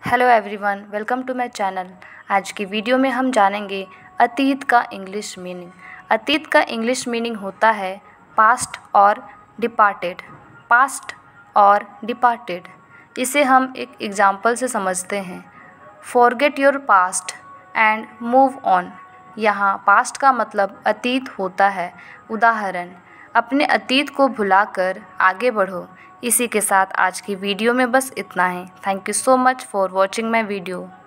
Hello everyone, welcome to my channel. आज की video में हम जानेंगे अतीत का इंग्लिश मीनिंग। अतीत का इंग्लिश मीनिंग होता है पास्ट और डिपार्टेड। पास्ट और डिपार्टेड, इसे हम एक एग्जाम्पल से समझते हैं। Forget your past and move on. यहाँ पास्ट का मतलब अतीत होता है। उदाहरण, अपने अतीत को भुलाकर आगे बढ़ो। इसी के साथ आज की वीडियो में बस इतना ही। Thank you so much for watching my video.